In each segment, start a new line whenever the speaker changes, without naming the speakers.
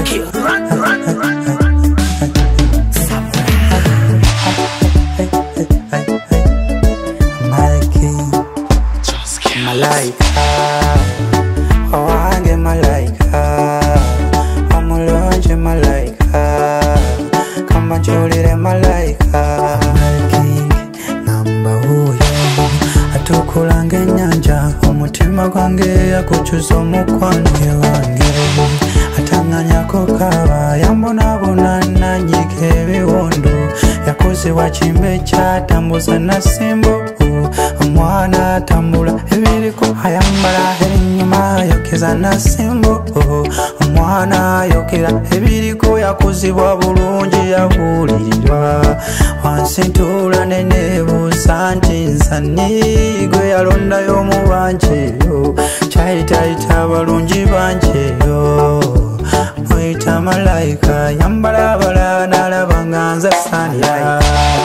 Malaika, owange malaika, omulungi malaika, kamba njulire malaika. Namba uyo atukula ng'ennyanja, omutima gwange yakukyusa omukwano wange, atanganyako kaaba yambonabona nanyiga ebiwundu, yakozebwa kimbe kyatambuza nasimbo. Omwana atambula ebiriko ayambala ebinyuma yokeza nasimbo. Omwana ayogera ebiriko yakuzibwa bulungi yabuulirirwa, wansi ntuula neneebuuza nti nsani gwe yalondayo mu banjeyo, kyayitayita abalungi banjeyo, muyita malayika, yambala abala n'alaba nga nze saniya.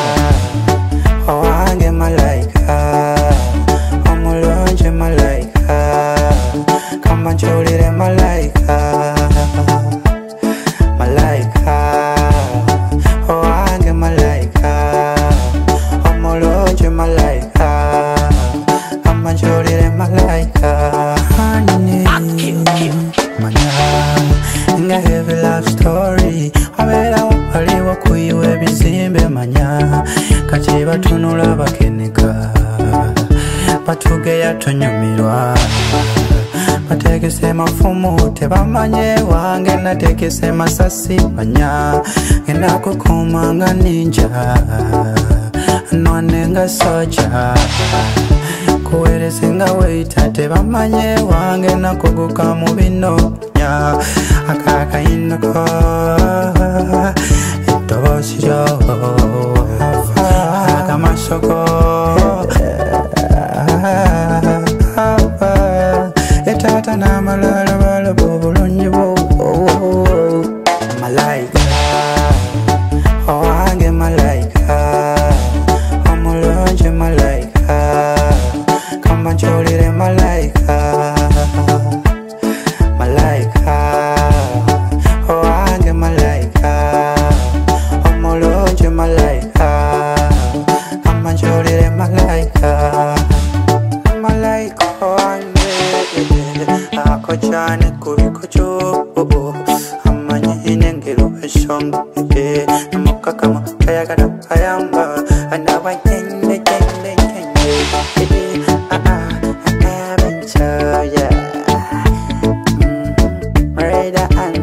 Owange malayika, omulungi malayika, kamba njulire malayika. Malayika, owange malayika, omulungi malayika, kamba njulire malayika. Manya nga every love story abeerawo waliwo kuyiwa ebizimbe, manya kati batunula bakeneka, batugeya tonyumirwa, bategese mafumu tebamanye wange nategese masasi, manya ngenda kukuuma nga ninja nwane nga soja, kuwerese nga weita tebamanye wange nakuguka mu binonya, akakayinako eddoboozi lyo akamasoko etaata n'amalala balaba obulungi bwo. Malayika, owange malayika, omulungi malayika, kamba njulire malayika. Malayika, owange malayika, omulungi malayika, kamba njulire malayika. Malayika wange ako cyane kubikoco, amanyi n'engero eshonga namukakama kayagala kayamba anabanyende abencoya Murder and